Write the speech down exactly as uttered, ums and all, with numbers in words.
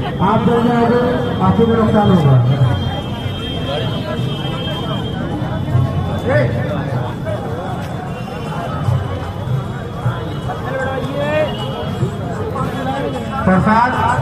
आप दोनों आगे आपको भी नुकसान होगा। प्रसाद